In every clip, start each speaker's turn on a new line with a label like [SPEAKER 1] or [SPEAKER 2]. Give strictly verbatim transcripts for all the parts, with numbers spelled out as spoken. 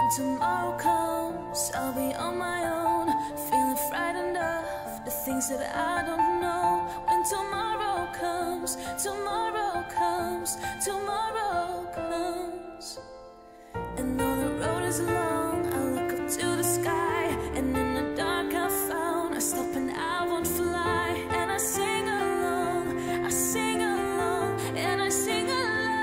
[SPEAKER 1] tomorrow comes, I'll be on my own, feeling frightened of the things that I don't know. When tomorrow comes, tomorrow comes, tomorrow comes, and though the road is long, I look up to the sky, and in the dark I found I stop and I won't fly, and I sing along, I sing along, and I sing along.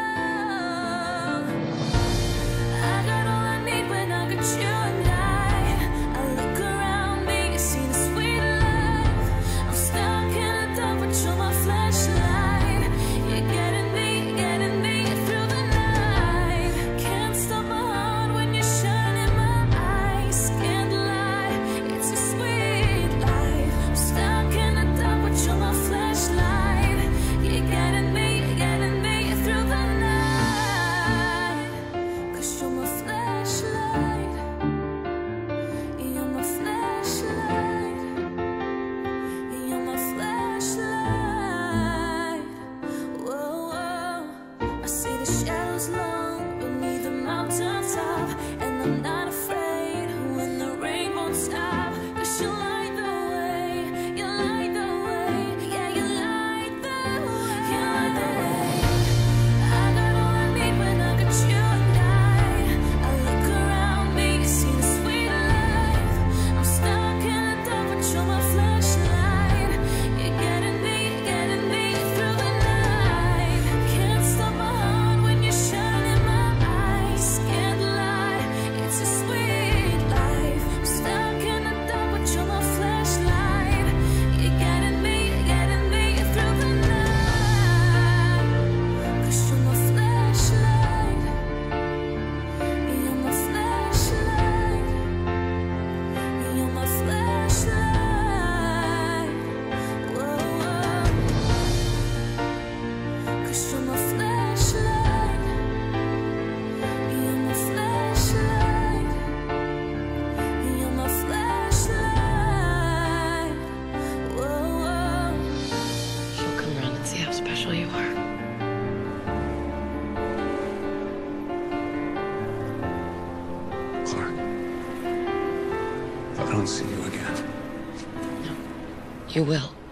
[SPEAKER 1] I got all I need when I got you and I. I look around me, see the sweet life. I'm stuck in a dark, but you're my flashlight. You're getting me, getting me through the night. Can't stop my heart when you shine in my eyes. Can't lie, it's a sweet life. I'm stuck in the dark, but you're my flashlight. You're getting me, getting me through the night. 'Cause you're my flashlight. You're my flashlight. You're my flashlight. Whoa, whoa. I see the shadows long beneath the mountaintop, and I'm not afraid when the rain won't stop. 'Cause you light the way, you light the way, yeah, you light the way, you light the way. I got all I need when I got you and I. I look around me, see the sweet life. I'm stuck in the dark, but you're my flashlight. You're getting me, getting me through the night. Can't stop my heart when you shine in my eyes. Can't lie, it's a sweet life. I'm stuck in the dark, but you're my flashlight. You're getting me, getting me through the night. 'Cause you're my flashlight. You're my flashlight. You're my flashlight. Whoa, whoa. 'Cause you're my flashlight. You're my flashlight. You're my flashlight. Whoa, whoa.
[SPEAKER 2] She'll come around and see how special you are.
[SPEAKER 3] Clark, if I don't see you again,
[SPEAKER 2] You will.